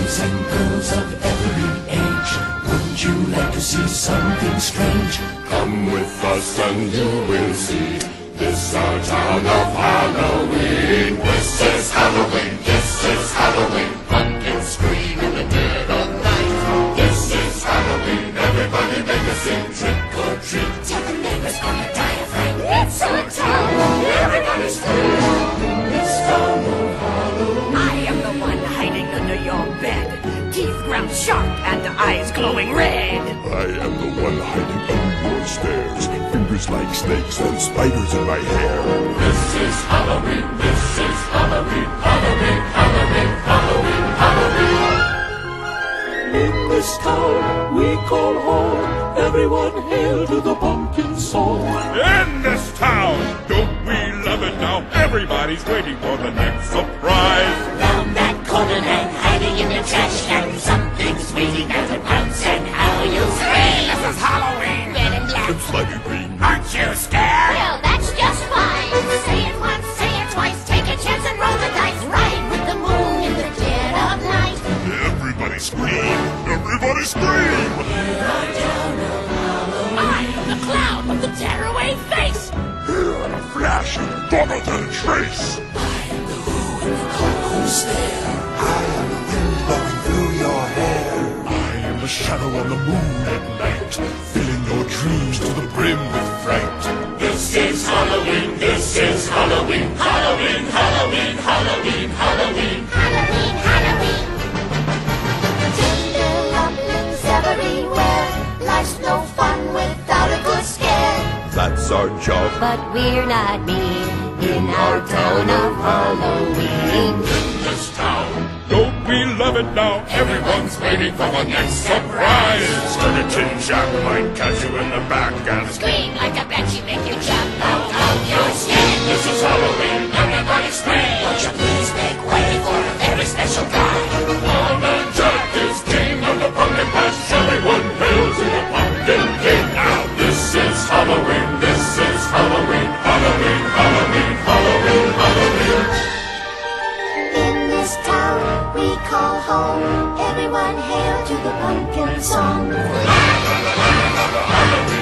boys and girls of every age, wouldn't you like to see something strange? Come with us and you will see. This our town of Halloween. This is Halloween. This is Halloween. Pumpkins scream in the dead of night. This is Halloween. Everybody make a scene. Trick or treat. Tell the neighbors on the diaphragm. It's our town. Everybody's free. This town of Halloween. I am the one hiding under your bed. Teeth ground sharp and eyes glowing red. I am the one hiding under your stairs. Fingers like snakes and spiders in my hair. This is Halloween. This is Halloween. Halloween. Halloween. Halloween. Halloween. In this town we call home, everyone hail to the pumpkin song. In this town, don't we love it now? Everybody's waiting for the next surprise. Round that corner and hiding in the trash can, something's waiting there to pounce and how you scream. This is Halloween. Red and black. And slimy green. Aren't you scared? Well, that's just fine. Say it once, say it twice, take a chance and roll the dice. Ride with the moon in the dead of night. Everybody scream. Everybody scream. I am the clown with the tearaway face. Here in a flash and gone without a trace. I am the who in the cold stare. I am the wind blowing through your hair. I am the shadow on the moon at night, filling your dreams to the brim with fright. This is Halloween, this is Halloween, Halloween, Halloween, Halloween, Halloween. Halloween, Halloween. Tender rumblings everywhere. Life's no fun without a good scare. That's our job. But we're not mean in our town of Halloween. In this town, Don't we love it now? Everyone's waiting for the next surprise. Sturdy Tin Jack might catch you in the back and Scream like a banshee, make you jump out of your skin. this is Halloween, everybody scream. Won't you please make way for a very special guy? Old Man Jack is king of the pumpkin patch. Everyone hail to the pumpkin king. Now this is Halloween, this is Halloween, Halloween, Halloween, Halloween, Halloween. In this town we call home, everyone hail to the pumpkin song. Halloween.